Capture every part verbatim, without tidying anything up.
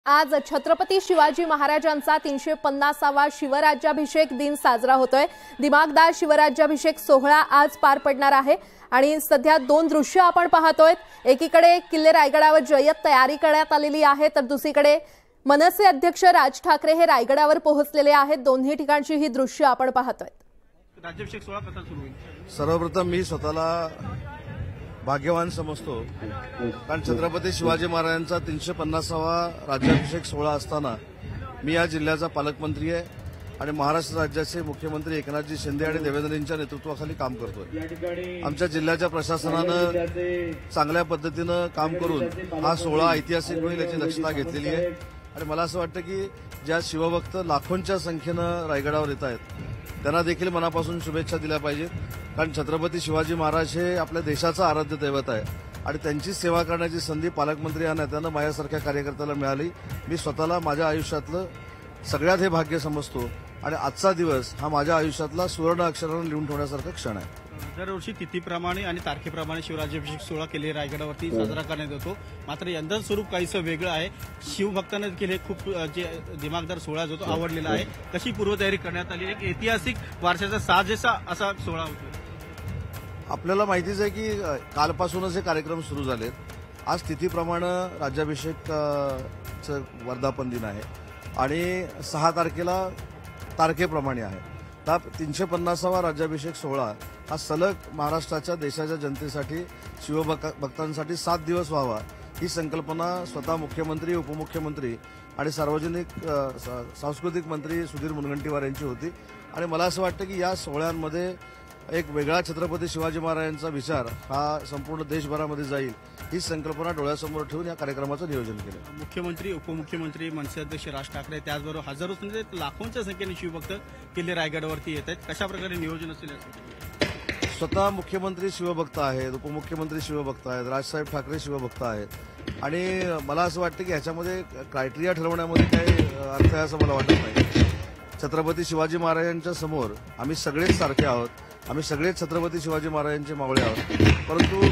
आज छत्रपती शिवाजी महाराजांचा तीनशे पन्नासावा शिवराज्याभिषेक दिन साजरा होतोय। दिमागदार शिवराज्याभिषेक सोहळा आज पार पडणार आहे आणि सध्या दोन दृश्य आपण पाहतोय। एकीकडे किल्ले रायगडावर जय्यत तयारी करण्यात आलेली आहे, तर दुसरीकडे मनसे अध्यक्ष राज ठाकरे हे रायगडावर पोहोचलेले आहेत। दोन्ही ठिकाणची ही दृश्य आपण पाहतोय। राज्याभिषेक सोहळा कसा सुरू होईल? सर्वप्रथम मी स्वतःला भाग्यवान समजतो, कारण छत्रपती शिवाजी महाराजांचा तीनशे पन्नासावा राज्याभिषेक सोहळा असताना मी या जिल्ह्याचा पालकमंत्री आहे आणि महाराष्ट्र राज्याचे मुख्यमंत्री एकनाथजी शिंदे आणि देवेंद्रजींच्या नेतृत्वाखाली काम करतोय। आमच्या जिल्ह्याच्या प्रशासनानं चांगल्या पद्धतीनं काम करून हा सोहळा ऐतिहासिक होईल याची दक्षता घेतलेली आहे आणि मला असं वाटतं की ज्या शिवभक्त लाखोंच्या संख्येनं रायगडावर येत आहेत त्यांना देखील मनापासून शुभेच्छा दिल्या पाहिजेत, कारण छत्रपती शिवाजी महाराज हे आपल्या देशाचं आराध्य दैवत आहे आणि त्यांची सेवा करण्याची संधी पालकमंत्री या नात्यानं माझ्यासारख्या कार्यकर्त्याला मिळाली। मी स्वतःला माझ्या आयुष्यातलं सगळ्यात हे भाग्य समजतो आणि आजचा दिवस हा माझ्या आयुष्यातला सुवर्ण अक्षरानं लिहून ठेवण्यासारखा क्षण आहे। दरवर्षी तिथीप्रमाणे आणि तारखेप्रमाणे शिवराज्याभिषेक सोहळा किल्ले रायगडावरती साजरा करण्यात येतो, मात्र यंदाचं स्वरूप काहीसं वेगळं आहे। शिवभक्तांना देखील हे खूप जे दिमागदार सोहळा जो तो आवडलेला आहे। कशी पूर्वतयारी करण्यात आली? एक ऐतिहासिक वारशाचा साजेसा असा सोहळा होतो। आपल्याला माहितीच आहे की कालपासूनच हे कार्यक्रम सुरू झालेत। आज तिथीप्रमाणे राज्याभिषेकचं वर्धापन दिन आहे आणि सहा तारखेला तारखेप्रमाणे आहे। तर तीनशे पन्नासावा राज्याभिषेक सोहळा हा सलग महाराष्ट्राच्या देशाच्या जनतेसाठी शिवभक्तांसाठी सात दिवस व्हावा ही संकल्पना स्वतः मुख्यमंत्री, उपमुख्यमंत्री आणि सार्वजनिक सांस्कृतिक मंत्री सुधीर मुनगंटीवार यांची होती आणि मला असं वाटतं की या सोहळ्यांमध्ये एक वेगळा छत्रपती शिवाजी महाराजांचा विचार हा संपूर्ण देशभरामध्ये जाईल ही संकल्पना डोळ्यासमोर ठेवून या कार्यक्रमाचं नियोजन केलं। मुख्यमंत्री, उपमुख्यमंत्री, मनसे अध्यक्ष राज ठाकरे त्याचबरोबर हजारो म्हणजे लाखोंच्या संख्येने शिवभक्त किल्ले रायगडावरती येत आहेत। कशा प्रकारे नियोजन असेल? स्वतः मुख्यमंत्री शिवभक्त आहेत, उपमुख्यमंत्री शिवभक्त आहेत, राजसाहेब ठाकरे शिवभक्त आहेत आणि मला असं वाटतं की ह्याच्यामध्ये क्रायटेरिया ठरवण्यामध्ये काही अर्थ आहे असं मला वाटत नाही। छत्रपती शिवाजी महाराजांच्या समोर आम्ही सगळेच सारखे आहोत, आम्ही सगळेच छत्रपती शिवाजी महाराजांचे मावळे आहोत,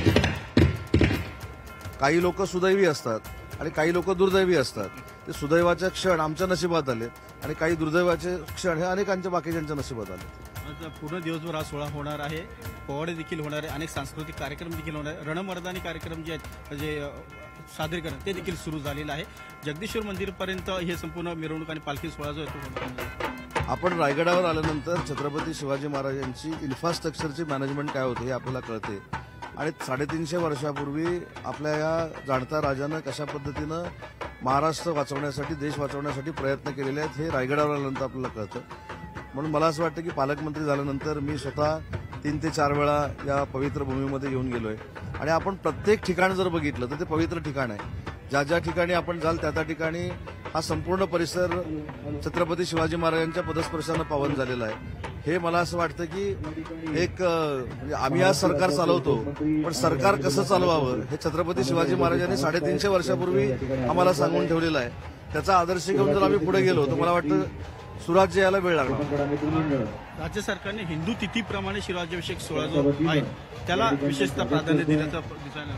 परंतु काही लोक सुदैवी असतात आणि काही लोक दुर्दैवी असतात। ते सुदैवाचे क्षण आमच्या नशिबात आले आणि काही दुर्दैवाचे क्षण हे अनेकांच्या बाकीच्यांच्या नशिबात आले। पूर्ण दिवसभर हा सोहळा होणार आहे, पोवाडे देखील होणार आहे, अनेक सांस्कृतिक कार्यक्रम देखील होणार आहे, रणमर्दानी कार्यक्रम जे आहेत जे सादरीकरण ते देखील सुरू झालेलं आहे। जगदीश्वर मंदिरपर्यंत हे संपूर्ण मिरवणूक आणि पालखी सोहळा जो आहे आपण रायगडावर आल्यानंतर छत्रपती शिवाजी महाराजांची इन्फ्रास्ट्रक्चरची मॅनेजमेंट काय होते हे आपल्याला कळते आणि साडेतीनशे वर्षापूर्वी आपल्या या जाणत्या राजानं कशा पद्धतीनं महाराष्ट्र वाचवण्यासाठी, देश वाचवण्यासाठी प्रयत्न केलेले आहेत हे रायगडावर आल्यानंतर आपल्याला कळतं। म्हणून मला असं वाटतं की पालकमंत्री झाल्यानंतर मी स्वतः तीन ते चार वेळा या पवित्र भूमीमध्ये येऊन गेलोय आणि आपण प्रत्येक ठिकाण जर बघितलं तर ते पवित्र ठिकाण आहे। ज्या ज्या ठिकाणी आपण जाल त्या त्या ठिकाणी हा संपूर्ण परिसर छत्रपती शिवाजी महाराजांच्या पदस्पर्शानं पावन झालेला आहे। हे मला असं वाटतं की एक म्हणजे आम्ही आज सरकार चालवतो, पण सरकार कसं चालवावं हे छत्रपती शिवाजी महाराजांनी साडेतीनशे वर्षापूर्वी आम्हाला सांगून ठेवलेलं आहे। त्याचा आदर्श घेऊन जर आम्ही पुढे गेलो तर मला वाटतं सुराज्य यायला वेळ लागणार। राज्य सरकारने हिंदू तिथीप्रमाणे शिवराज्याभिषेक सोहळा जो आहे त्याला विशेषतः प्राधान्य दिल्याचं दिसायला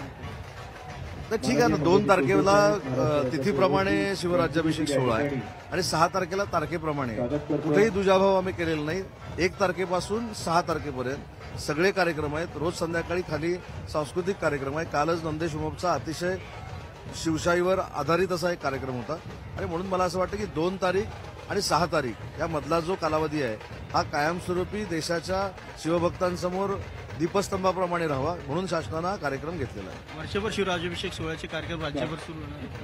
तर ठीक आहे ना, दोन तारखेला तिथीप्रमाणे शिवराज्याभिषेक सोहळा आहे आणि सहा तारखेला तारखेप्रमाणे कुठेही दुजाभाव आम्ही केलेला नाही। एक तारखेपासून सहा तारखेपर्यंत सगळे कार्यक्रम आहेत। रोज संध्याकाळी खाली सांस्कृतिक कार्यक्रम आहे। कालच नंदेश उमपचा अतिशय शिवशाहीवर आधारित असा एक कार्यक्रम होता आणि म्हणून मला असं वाटतं की दोन तारीख आणि सहा तारीख या मधला जो कालावधी आहे हा कायमस्वरूपी देशाच्या शिवभक्तांसमोर दीपस्तंभाप्रमाणे राहावा म्हणून शासनानं हा कार्यक्रम घेतलेला आहे। वर्षभर शिवराज्याभिषेक सोहळ्याचे कार्यक्रम राज्यभर सुरू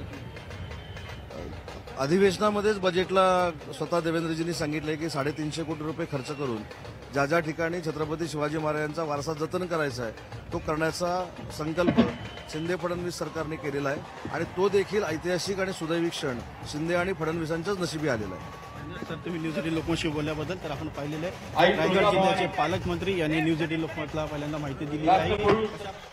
अधिवेशनामध्येच बजेटला स्वतः देवेंद्रजींनी सांगितलंय की साडेतीनशे कोटी रुपये खर्च करून ज्या ज्या ठिकाणी छत्रपती शिवाजी महाराजांचा वारसा जतन करायचा आहे तो करण्याचा संकल्प शिंदे फडणवीस सरकारने केलेला आहे आणि तो देखील ऐतिहासिक आणि सुदैवी क्षण शिंदे आणि फडणवीसांच्याच नशिबी आलेला आहे। सर, तुम्ही न्यूज एटीन लोकमतशी बोलल्याबद्दल तर आपण पाहिलेलं आहे रायगड जिल्ह्याचे पालकमंत्री यांनी न्यूज एटीन लोकमतला पहिल्यांदा माहिती दिली आहे।